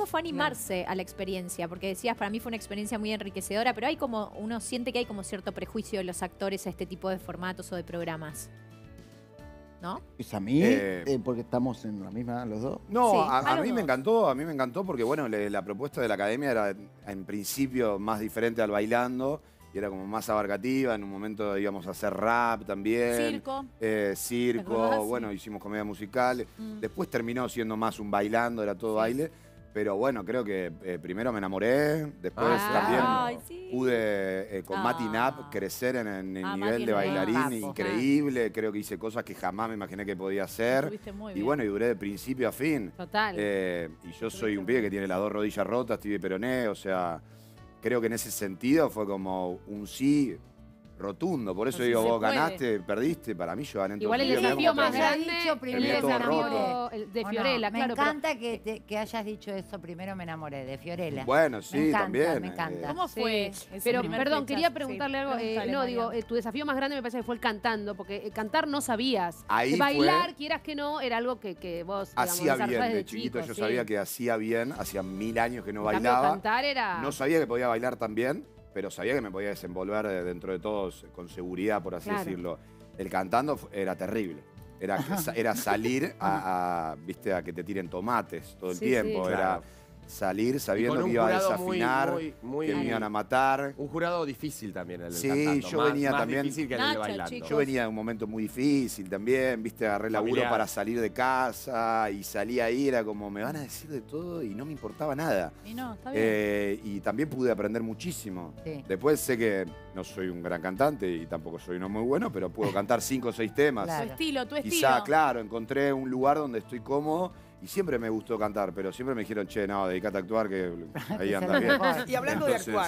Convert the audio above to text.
¿cómo fue animarse a la experiencia? Porque decías, para mí fue una experiencia muy enriquecedora, pero hay como, uno siente que hay como cierto prejuicio de los actores a este tipo de formatos o de programas. ¿No? ¿Es a mí? Porque estamos en la misma los dos. No, Sí, a los mí me dos. encantó, a mí me encantó porque, bueno, la propuesta de la academia era en principio más diferente al bailando y era como más abarcativa. En un momento íbamos a hacer rap también. Circo. Circo, ¿Te acordás? bueno, hicimos comedia musical. Después terminó siendo más un bailando, era todo baile. Pero bueno, creo que primero me enamoré, después también Ay, sí. pude con Mati Nap crecer en el nivel Mati de es bailarín capo. increíble. Creo que hice cosas que jamás me imaginé que podía hacer. Estuviste muy Y bien. bueno, y duré de principio a fin. Total. Y yo soy un pibe que tiene las 2 rodillas rotas, tibia y peroné, o sea, creo que en ese sentido fue como un sí rotundo. Por eso Pero sí digo, se vos puede. ganaste, perdiste. Para mí yo gané en todo Igual el sentido. desafío Me más voy a grande dicho el primero todo desafío roto. de ¿O no? Fiorella, Me claro. pero- encanta que hayas dicho eso, primero me enamoré, de Fiorella. Bueno, sí, me encanta, también. Me encanta. ¿Cómo fue? Sí, ese pero primer perdón, flechazo? quería preguntarle Sí, algo. pregúntale, No, digo, Mariano. tu desafío más grande me parece que fue el cantando, porque cantar no sabías. Ahí Bailar, fue- quieras que no, era algo que vos digamos, Hacía bien, desarrollás de desde chiquito chico, yo sí. sabía que hacía bien, hacía 1000 años que no En cambio, bailaba. cantar era... No sabía que podía bailar tan bien, pero sabía que me podía desenvolver dentro de todos con seguridad, por así Claro. decirlo. El cantando era terrible. Era salir ¿viste? A que te tiren tomates todo el Sí, tiempo. sí. Era Claro. salir Y sabiendo con que un iba a jurado desafinar, muy- que me iban a matar. Un jurado difícil también el del Sí, cantando. yo más, venía más también- difícil que el Nacho, de bailando. chicos. Yo venía de un momento muy difícil también, viste, agarré laburo Familiar. para salir de casa y salí ahí, era como, me van a decir de todo y no me importaba nada. Y no, está bien. Y también pude aprender muchísimo. Sí. Después sé que no soy un gran cantante y tampoco soy uno muy bueno, pero puedo cantar 5 o 6 temas. Claro. Tu estilo, tu estilo. Quizá, claro, encontré un lugar donde estoy cómodo y siempre me gustó cantar, pero siempre me dijeron, che, no, dedicate a actuar, que ahí Que anda se lo bien. mejor. Y hablando de Entonces, actuar,